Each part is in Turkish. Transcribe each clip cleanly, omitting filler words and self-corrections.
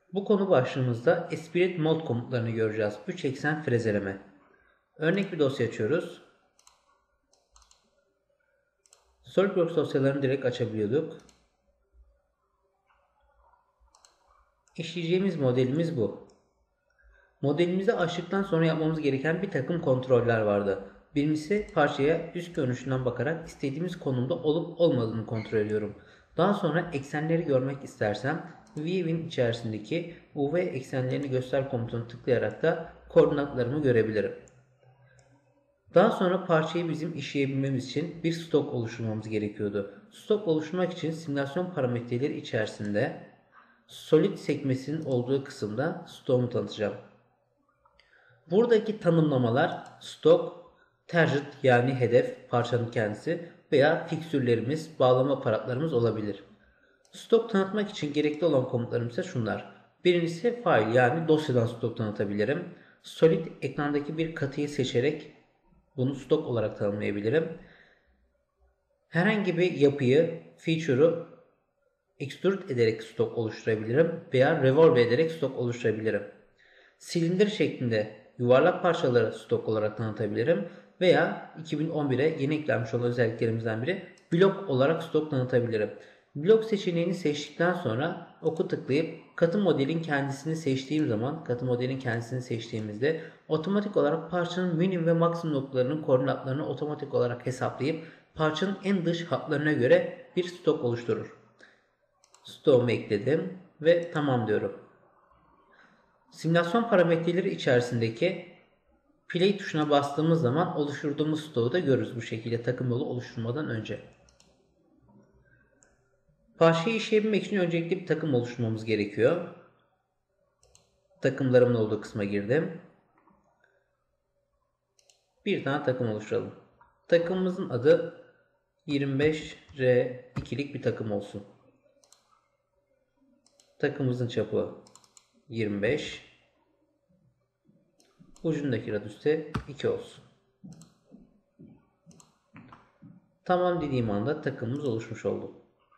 Bu konu başlığımızda ESPRİT mod komutlarını göreceğiz. 3 eksen frezeleme. Örnek bir dosya açıyoruz. SolidWorks dosyalarını direkt açabiliyorduk. İşleyeceğimiz modelimiz bu. Modelimizi açtıktan sonra yapmamız gereken bir takım kontroller vardı. Birincisi parçaya üst görünüşünden bakarak istediğimiz konumda olup olmadığını kontrol ediyorum. Daha sonra eksenleri görmek istersem View'in içerisindeki UV eksenlerini göster komutunu tıklayarak da koordinatlarımı görebilirim. Daha sonra parçayı bizim işleyebilmemiz için bir stok oluşturmamız gerekiyordu. Stok oluşturmak için simülasyon parametreleri içerisinde Solid sekmesinin olduğu kısımda stok'umu tanıtacağım. Buradaki tanımlamalar stok, target yani hedef parçanın kendisi veya fiksürlerimiz, bağlama aparatlarımız olabilir. Stok tanıtmak için gerekli olan komutlarım ise şunlar. Birincisi file yani dosyadan stok tanıtabilirim. Solid ekrandaki bir katıyı seçerek bunu stok olarak tanımlayabilirim. Herhangi bir yapıyı, feature'u extrude ederek stok oluşturabilirim veya revolve ederek stok oluşturabilirim. Silindir şeklinde yuvarlak parçaları stok olarak tanıtabilirim veya 2011'e yeni eklenmiş olan özelliklerimizden biri blok olarak stok tanıtabilirim. Blok seçeneğini seçtikten sonra oku tıklayıp katı modelin kendisini seçtiğim zaman seçtiğimizde otomatik olarak parçanın minimum ve maksimum noktalarının koordinatlarını otomatik olarak hesaplayıp parçanın en dış hatlarına göre bir stok oluşturur. Stok'umu ekledim ve tamam diyorum. Simülasyon parametreleri içerisindeki play tuşuna bastığımız zaman oluşturduğumuz stoğu da görürüz bu şekilde takım yolu oluşturmadan önce. Parçayı işleyebilmek için öncelikle bir takım oluşturmamız gerekiyor. Takımlarımın olduğu kısma girdim. Bir tane takım oluşturalım. Takımımızın adı 25R2'lik bir takım olsun. Takımımızın çapı 25. Ucundaki radüste 2 olsun. Tamam dediğim anda takımımız oluşmuş oldu.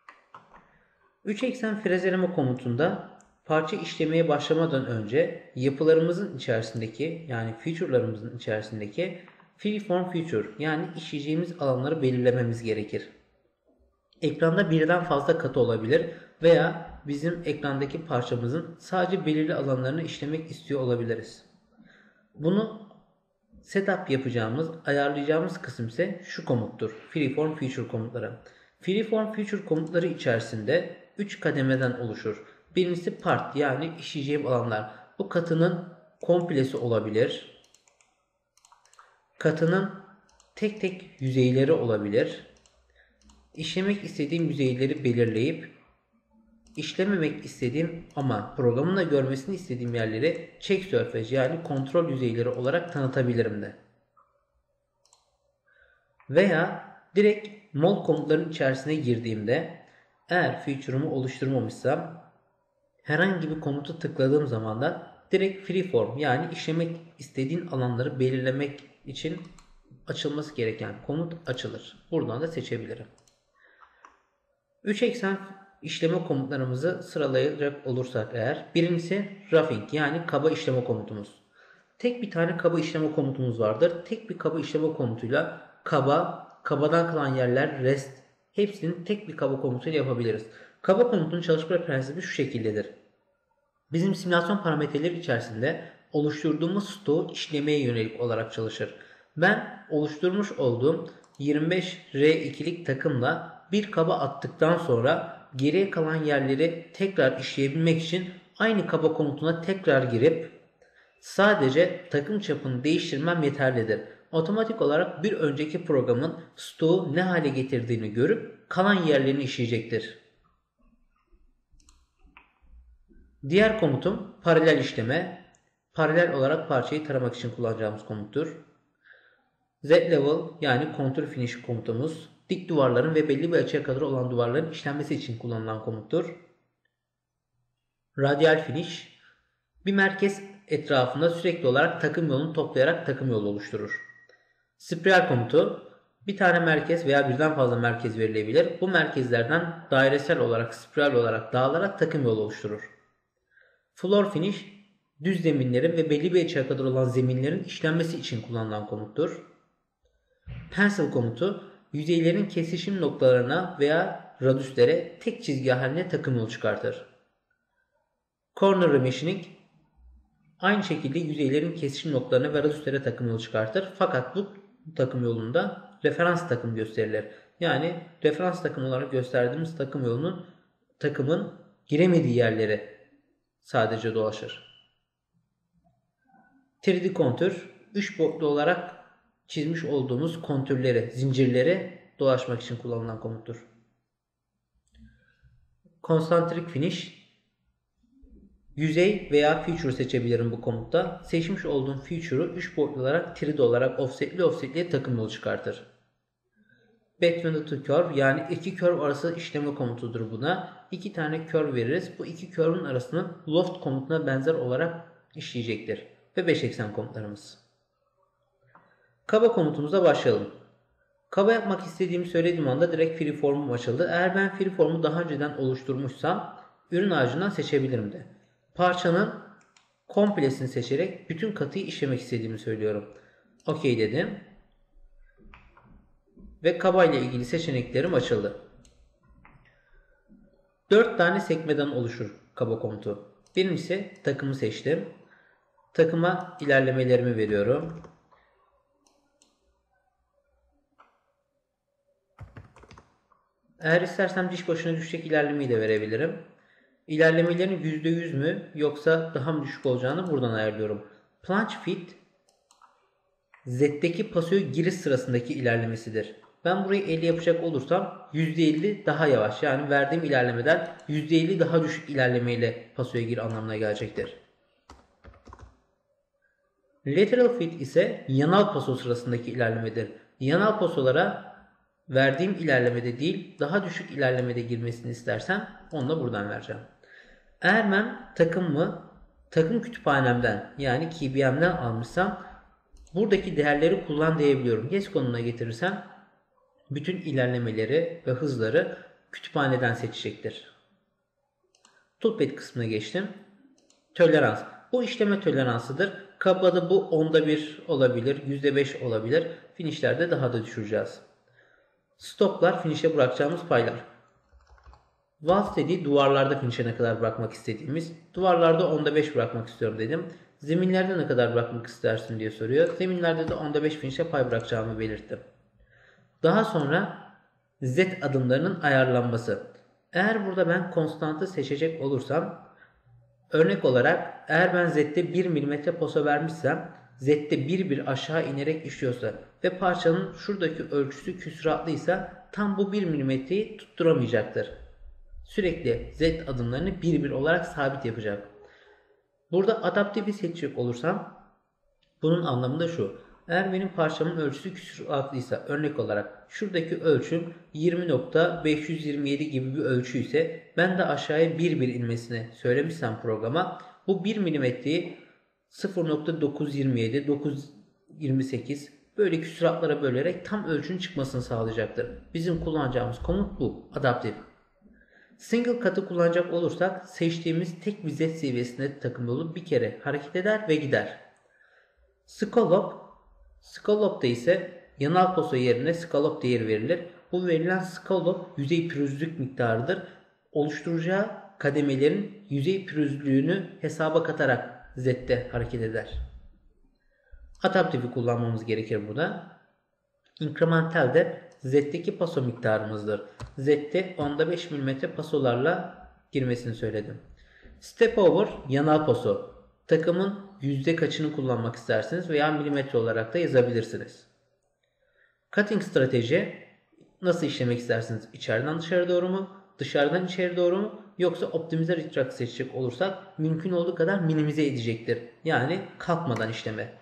3 eksen frezeleme komutunda parça işlemeye başlamadan önce yapılarımızın içerisindeki yani feature'larımızın içerisindeki freeform feature yani işleyeceğimiz alanları belirlememiz gerekir. Ekranda birden fazla katı olabilir veya bizim ekrandaki parçamızın sadece belirli alanlarını işlemek istiyor olabiliriz. Bunu setup yapacağımız, ayarlayacağımız kısım ise şu komuttur. Freeform feature komutları. Freeform feature komutları içerisinde 3 kademeden oluşur. Birincisi part yani işleyeceğim alanlar. Bu katının komplesi olabilir. Katının tek tek yüzeyleri olabilir. İşlemek istediğim yüzeyleri belirleyip işlememek istediğim ama programın da görmesini istediğim yerleri check surface yani kontrol yüzeyleri olarak tanıtabilirim de. Veya direkt mod komutların içerisine girdiğimde eğer feature'umu oluşturmamışsam herhangi bir komutu tıkladığım zaman da direkt freeform yani işlemek istediğin alanları belirlemek için açılması gereken komut açılır. Buradan da seçebilirim. 3 eksen işleme komutlarımızı sıralayacak olursak eğer birincisi roughing yani kaba işleme komutumuz. Tek bir tane kaba işleme komutumuz vardır. Tek bir kaba işleme komutuyla kabadan kalan yerler, rest hepsini tek bir kaba komutuyla yapabiliriz. Kaba komutunun çalışma prensibi şu şekildedir. Bizim simülasyon parametreleri içerisinde oluşturduğumuz stoğu işlemeye yönelik olarak çalışır. Ben oluşturmuş olduğum 25R2'lik takımla bir kaba attıktan sonra geriye kalan yerleri tekrar işleyebilmek için aynı kaba komutuna tekrar girip sadece takım çapını değiştirmem yeterlidir. Otomatik olarak bir önceki programın stoğu ne hale getirdiğini görüp kalan yerlerini işleyecektir. Diğer komutum paralel işleme. Paralel olarak parçayı taramak için kullanacağımız komuttur. Z-level yani contour finish komutumuz dik duvarların ve belli bir açıya kadar olan duvarların işlenmesi için kullanılan komuttur. Radial finish bir merkez etrafında sürekli olarak takım yolunu toplayarak takım yolu oluşturur. Spiral komutu bir tane merkez veya birden fazla merkez verilebilir. Bu merkezlerden dairesel olarak spiral olarak dağılarak takım yolu oluşturur. Floor finish, düz zeminlerin ve belli bir açıya kadar olan zeminlerin işlenmesi için kullanılan komuttur. Pencil komutu, yüzeylerin kesişim noktalarına veya radüslere tek çizgi halinde takım yolu çıkartır. Corner machining, aynı şekilde yüzeylerin kesişim noktalarına ve radüslere takım yolu çıkartır. Fakat bu takım yolunda referans takım gösterilir. Yani referans takım olarak gösterdiğimiz takım yolunun takımın giremediği yerlere sadece dolaşır. 3D kontür, 3 boyutlu olarak çizmiş olduğumuz kontürleri, zincirleri dolaşmak için kullanılan komuttur. Concentric finish, yüzey veya feature seçebilirim bu komutta. Seçmiş olduğum feature'u 3 boyutlu olarak 3D olarak offsetliye takım yolu çıkartır. Between the two curve, yani iki curve arası işleme komutudur buna. İki tane curve veririz. Bu iki curve'un arasını loft komutuna benzer olarak işleyecektir. Ve 5 eksen komutlarımız. Kaba komutumuza başlayalım. Kaba yapmak istediğimi söylediğim anda direkt freeform'um açıldı. Eğer ben freeform'u daha önceden oluşturmuşsam ürün ağacından seçebilirim de. Parçanın komplesini seçerek bütün katıyı işlemek istediğimi söylüyorum. OK dedim. Ve kaba ile ilgili seçeneklerim açıldı. 4 tane sekmeden oluşur kaba komutu. Birincisi takımı seçtim. Takıma ilerlemelerimi veriyorum. Eğer istersem diş başına düşecek ilerlemeyi de verebilirim. İlerlemelerin %100 mü yoksa daha mı düşük olacağını buradan ayarlıyorum. Plunge fit Z'deki pasoya giriş sırasındaki ilerlemesidir. Ben burayı 50 yapacak olursam %50 daha yavaş, yani verdiğim ilerlemeden %50 daha düşük ilerlemeyle pasoya gir anlamına gelecektir. Lateral fit ise yanal paso sırasındaki ilerlemedir. Yanal pasolara verdiğim ilerlemede değil daha düşük ilerlemede girmesini istersem onu da buradan vereceğim. Eğer ben takım kütüphanemden yani KBM'den almışsam buradaki değerleri kullan diyebiliyorum. Yes konumuna getirirsem bütün ilerlemeleri ve hızları kütüphaneden seçecektir. Toolpad kısmına geçtim. Tolerans. Bu işleme toleransıdır. Kabada bu 1/10 olabilir, %5 olabilir. Finishlerde daha da düşüreceğiz. Stoplar finish'e bırakacağımız paylar. Walls dediği duvarlarda finish'e ne kadar bırakmak istediğimiz. Duvarlarda 5 bırakmak istiyorum dedim. Zeminlerde ne kadar bırakmak istersin diye soruyor. Zeminlerde de 5 finish'e pay bırakacağımı belirttim. Daha sonra Z adımlarının ayarlanması. Eğer burada ben konstantı seçecek olursam, örnek olarak eğer ben Z'de 1 mm paso vermişsem, Z'de bir aşağı inerek işliyorsa ve parçanın şuradaki ölçüsü küsuratlıysa tam bu 1 mm'yi tutturamayacaktır. Sürekli Z adımlarını bir olarak sabit yapacak. Burada adaptifi seçecek olursam bunun anlamı da şu. Eğer benim parçamın ölçüsü küsuratlıysa, örnek olarak şuradaki ölçüm 20.527 gibi bir ölçü ise ben de aşağıya 1 inmesini söylemişsem programa, bu 1 milimetreyi 0.927, 928 böyle küsuratlara bölerek tam ölçünün çıkmasını sağlayacaktır. Bizim kullanacağımız komut bu. Adaptif. Single cut'ı kullanacak olursak seçtiğimiz tek bir Z seviyesinde takım yolu bir kere hareket eder ve gider. Scallop'ta ise yanal paso yerine scallop değeri verilir. Bu verilen scallop yüzey pürüzlülük miktarıdır. Oluşturacağı kademelerin yüzey pürüzlülüğünü hesaba katarak Z'de hareket eder. Adaptifi kullanmamız gerekir burada. Incremental de Z'deki paso miktarımızdır. Z'de 5 mm pasolarla girmesini söyledim. Step over yanal paso. Takımın yüzde kaçını kullanmak istersiniz veya milimetre olarak da yazabilirsiniz. Cutting strateji nasıl işlemek istersiniz? İçeriden dışarı doğru mu? Dışarıdan içeri doğru mu? Yoksa optimize retract seçecek olursak mümkün olduğu kadar minimize edecektir. Yani kalkmadan işleme.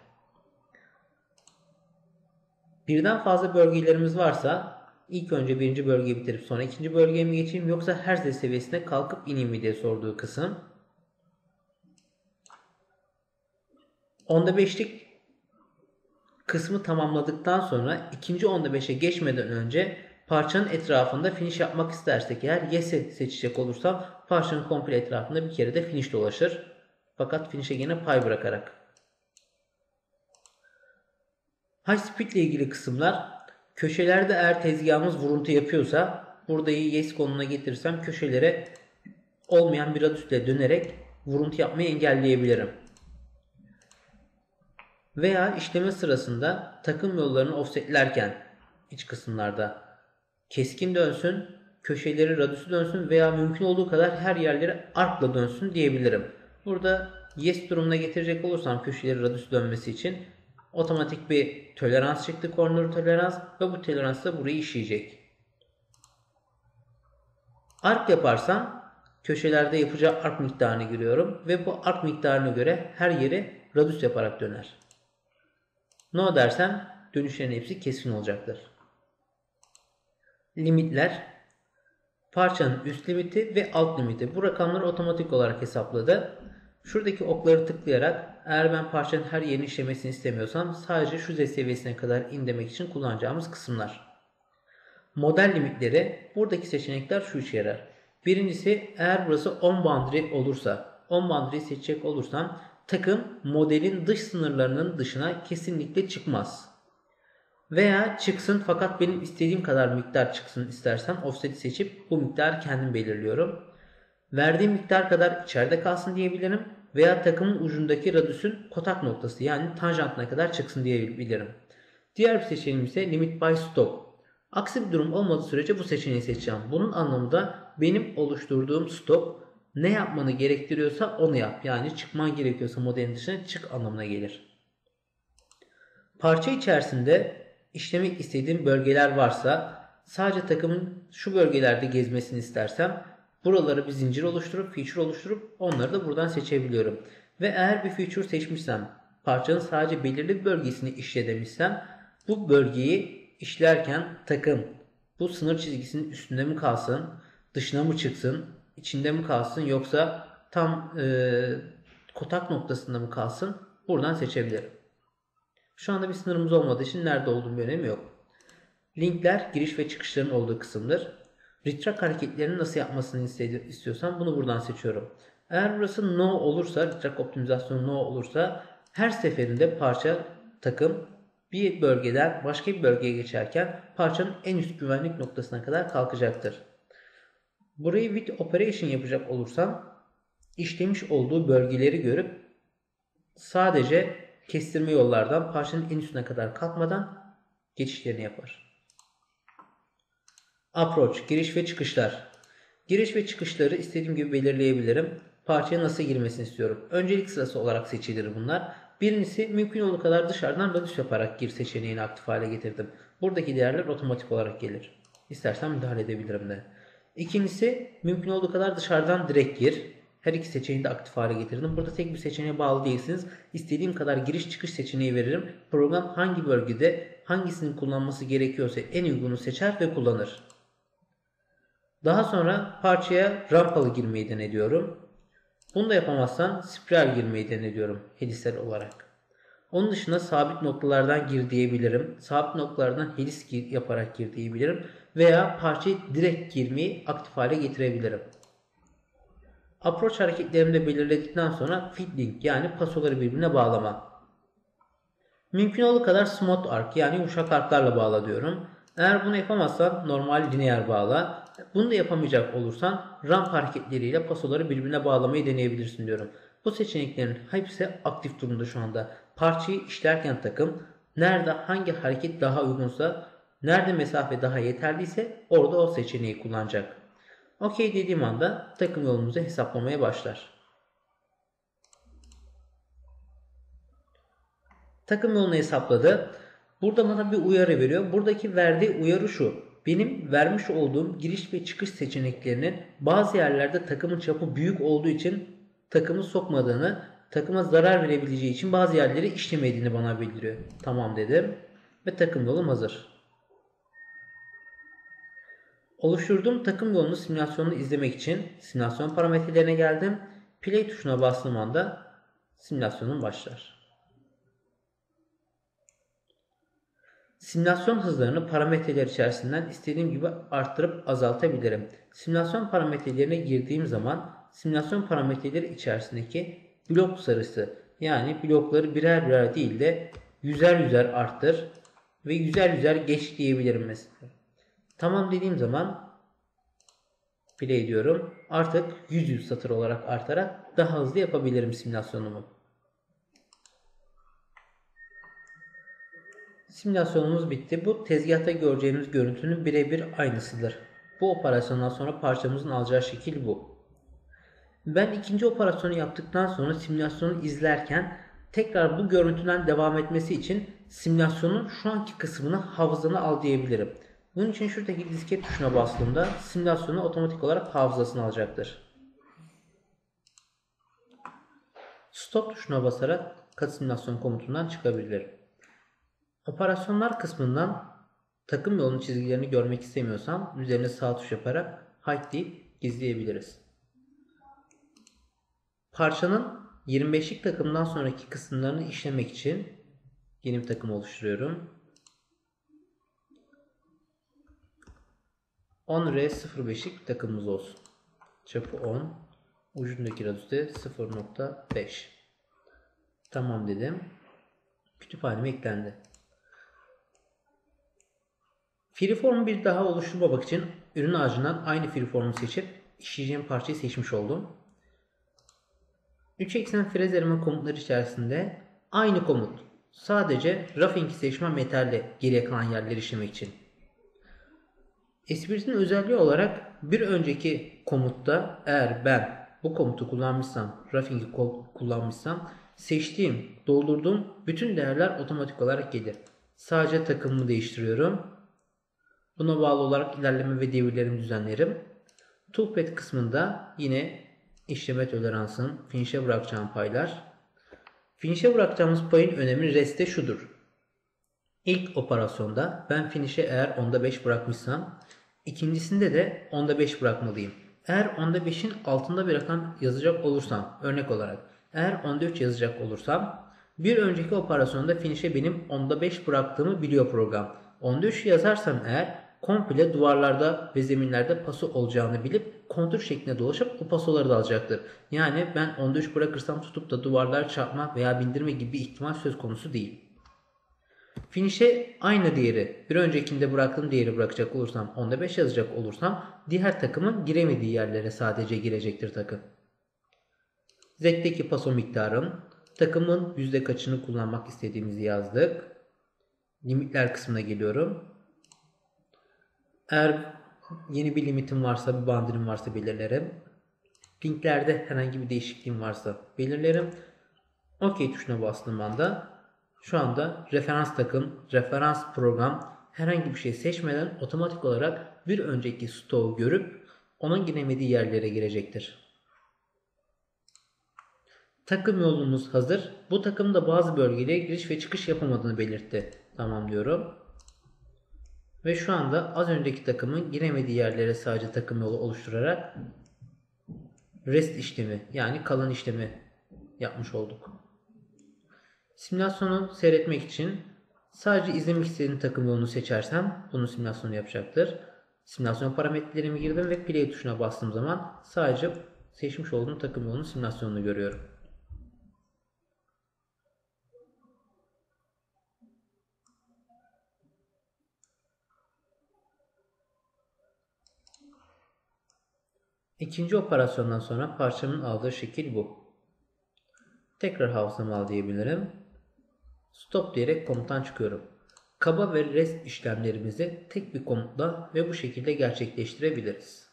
Birden fazla bölgelerimiz varsa ilk önce birinci bölgeyi bitirip sonra ikinci bölgeye mi geçeyim yoksa her Z seviyesine kalkıp ineyim mi diye sorduğu kısım. 5'lik kısmı tamamladıktan sonra ikinci 5'e geçmeden önce parçanın etrafında finish yapmak istersek eğer Yes'i seçecek olursam parçanın komple etrafında bir kere de finish dolaşır. Fakat finish'e yine pay bırakarak. High speed ile ilgili kısımlar, köşelerde eğer tezgahımız vuruntu yapıyorsa buradayı yes konumuna getirirsem köşelere olmayan bir radüsle dönerek vuruntu yapmayı engelleyebilirim. Veya işleme sırasında takım yollarını offsetlerken iç kısımlarda keskin dönsün, köşeleri radüsü dönsün veya mümkün olduğu kadar her yerleri arcla dönsün diyebilirim. Burada yes durumuna getirecek olursam köşeleri radüsü dönmesi için otomatik bir tolerans çıktı, corner tolerans, ve bu tolerans da burayı işleyecek. Arc yaparsam köşelerde yapacağı arc miktarını giriyorum ve bu arc miktarına göre her yeri radüs yaparak döner. No dersem dönüşlerin hepsi keskin olacaktır. Limitler, parçanın üst limiti ve alt limiti. Bu rakamları otomatik olarak hesapladı. Şuradaki okları tıklayarak eğer ben parçanın her yerini işlemesini istemiyorsam sadece şu Z seviyesine kadar in demek için kullanacağımız kısımlar. Model limitleri, buradaki seçenekler şu işe yarar. Birincisi, eğer burası 10 boundary olursa, 10 boundary'i seçecek olursam takım modelin dış sınırlarının dışına kesinlikle çıkmaz. Veya çıksın fakat benim istediğim kadar miktar çıksın istersem offset'i seçip bu miktarı kendim belirliyorum. Verdiğim miktar kadar içeride kalsın diyebilirim. Veya takımın ucundaki radüsün kotak noktası yani tanjantına kadar çıksın diyebilirim. Diğer bir seçeneğim ise limit by stop. Aksi bir durum olmadığı sürece bu seçeneği seçeceğim. Bunun anlamı da benim oluşturduğum stop ne yapmanı gerektiriyorsa onu yap. Yani çıkman gerekiyorsa modelin dışına çık anlamına gelir. Parça içerisinde işlemek istediğim bölgeler varsa sadece takımın şu bölgelerde gezmesini istersem buraları bir zincir oluşturup feature oluşturup onları da buradan seçebiliyorum. Ve eğer bir feature seçmişsem parçanın sadece belirli bir bölgesini işle demişsem bu bölgeyi işlerken takım bu sınır çizgisinin üstünde mi kalsın, dışına mı çıksın, içinde mi kalsın yoksa tam kotak noktasında mı kalsın buradan seçebilirim. Şu anda bir sınırımız olmadığı için nerede olduğum bir önemi yok. Linkler giriş ve çıkışların olduğu kısımdır. Retract hareketlerini nasıl yapmasını istiyorsam bunu buradan seçiyorum. Eğer burası no olursa, retract optimizasyonu no olursa her seferinde parça takım bir bölgeden başka bir bölgeye geçerken parçanın en üst güvenlik noktasına kadar kalkacaktır. Burayı with operation yapacak olursam işlemiş olduğu bölgeleri görüp sadece kestirme yollardan parçanın en üstüne kadar kalkmadan geçişlerini yapar. Approach, giriş ve çıkışlar. Giriş ve çıkışları istediğim gibi belirleyebilirim. Parçaya nasıl girmesini istiyorum. Öncelik sırası olarak seçilir bunlar. Birincisi mümkün olduğu kadar dışarıdan radüs yaparak gir seçeneğini aktif hale getirdim. Buradaki değerler otomatik olarak gelir. İstersen müdahale edebilirim de. İkincisi mümkün olduğu kadar dışarıdan direkt gir. Her iki seçeneği de aktif hale getirdim. Burada tek bir seçeneğe bağlı değilsiniz. İstediğim kadar giriş çıkış seçeneği veririm. Program hangi bölgede hangisinin kullanması gerekiyorsa en uygunu seçer ve kullanır. Daha sonra parçaya rampalı girmeyi denediyorum. Bunu da yapamazsan spiral girmeyi denediyorum helisel olarak. Onun dışında sabit noktalardan gir diyebilirim. Sabit noktalardan helis yaparak gir diyebilirim. Veya parçayı direkt girmeyi aktif hale getirebilirim. Approach hareketlerimi de belirledikten sonra feed link yani pasoları birbirine bağlama. Mümkün olduğu kadar smooth arc yani yumuşak arclarla bağla diyorum. Eğer bunu yapamazsan normal lineer bağla. Bunu da yapamayacak olursan ramp hareketleriyle pasoları birbirine bağlamayı deneyebilirsin diyorum. Bu seçeneklerin hepsi aktif durumda şu anda. Parçayı işlerken takım nerede hangi hareket daha uygunsa, nerede mesafe daha yeterliyse orada o seçeneği kullanacak. OK dediğim anda takım yolumuzu hesaplamaya başlar. Takım yolunu hesapladı. Burada bana bir uyarı veriyor. Buradaki verdiği uyarı şu. Benim vermiş olduğum giriş ve çıkış seçeneklerinin bazı yerlerde takımın çapı büyük olduğu için takımı sokmadığını, takıma zarar verebileceği için bazı yerleri işlemediğini bana bildiriyor. Tamam dedim ve takım yolum hazır. Oluşturduğum takım yolunu simülasyonunu izlemek için simülasyon parametrelerine geldim. Play tuşuna bastığım anda simülasyonum başlar. Simülasyon hızlarını parametreler içerisinden istediğim gibi arttırıp azaltabilirim. Simülasyon parametrelerine girdiğim zaman simülasyon parametreleri içerisindeki blok sayısı, yani blokları birer birer değil de yüzer yüzer arttır ve yüzer yüzer geç diyebilirim mesela. Tamam dediğim zaman play diyorum. Artık 100 satır olarak artarak daha hızlı yapabilirim simülasyonumu. Simülasyonumuz bitti. Bu tezgahta göreceğimiz görüntünün birebir aynısıdır. Bu operasyondan sonra parçamızın alacağı şekil bu. Ben ikinci operasyonu yaptıktan sonra simülasyonu izlerken tekrar bu görüntüden devam etmesi için simülasyonun şu anki kısmını hafızana al diyebilirim. Bunun için şuradaki disket tuşuna bastığımda simülasyonu otomatik olarak hafızasına alacaktır. Stop tuşuna basarak CAD simülasyon komutundan çıkabilirim. Operasyonlar kısmından takım yolunun çizgilerini görmek istemiyorsam üzerine sağ tuş yaparak hide deyip gizleyebiliriz. Parçanın 25'lik takımdan sonraki kısımlarını işlemek için yeni bir takım oluşturuyorum. 10R05'lik takımımız olsun. Çapı 10, ucundaki radüste 0.5. Tamam dedim. Kütüphaneme eklendi. Freeform'u bir daha oluşturmamak için ürün ağacından aynı freeform'u seçip işleyeceğim parçayı seçmiş oldum. 3 eksen frez eleme komutları içerisinde aynı komut. Sadece roughing'i seçmem yeterli geriye kalan yerleri işlemek için. ESPRİT'in özelliği olarak bir önceki komutta eğer ben bu komutu kullanmışsam, roughing'i kullanmışsam seçtiğim, doldurduğum bütün değerler otomatik olarak gelir. Sadece takımımı değiştiriyorum. Buna bağlı olarak ilerleme ve devirlerimi düzenlerim. Toolpad kısmında yine işleme toleransın, finish'e bırakacağım paylar. Finish'e bırakacağımız payın önemi reste şudur. İlk operasyonda ben finish'e eğer 10'da 5 bırakmışsam ikincisinde de 10'da 5 bırakmalıyım. Eğer 10'da 5'in altında bir rakam yazacak olursam, örnek olarak eğer 10'da 3 yazacak olursam bir önceki operasyonda finish'e benim 10'da 5 bıraktığımı biliyor program. 10'da 3 yazarsam eğer komple duvarlarda ve zeminlerde paso olacağını bilip kontür şeklinde dolaşıp o pasoları da alacaktır. Yani ben 10'da 3 bırakırsam tutup da duvarlar çarpma veya bindirme gibi bir ihtimal söz konusu değil. Finish'e aynı değeri bir öncekinde bıraktığım değeri bırakacak olursam 10'da 5 yazacak olursam diğer takımın giremediği yerlere sadece girecektir takım. Z'deki paso miktarım, takımın yüzde kaçını kullanmak istediğimizi yazdık. Limitler kısmına geliyorum. Eğer yeni bir limitim varsa, bir bandirim varsa belirlerim. Linklerde herhangi bir değişikliğim varsa belirlerim. OK tuşuna bastığım anda şu anda referans takım, referans program herhangi bir şey seçmeden otomatik olarak bir önceki stoğu görüp onun giremediği yerlere girecektir. Takım yolumuz hazır. Bu takımda bazı bölgelere giriş ve çıkış yapamadığını belirtti. Tamam diyorum. Ve şu anda az önceki takımın giremediği yerlere sadece takım yolu oluşturarak rest işlemi, yani kalan işlemi yapmış olduk. Simülasyonu seyretmek için sadece izlemek istediğim takım yolunu seçersem bunun simülasyonu yapacaktır. Simülasyon parametrelerimi girdim ve play tuşuna bastığım zaman sadece seçmiş olduğum takım yolunun simülasyonunu görüyorum. İkinci operasyondan sonra parçamın aldığı şekil bu. Tekrar hafızamı al diyebilirim. Stop diyerek komuttan çıkıyorum. Kaba ve rest işlemlerimizi tek bir komutla ve bu şekilde gerçekleştirebiliriz.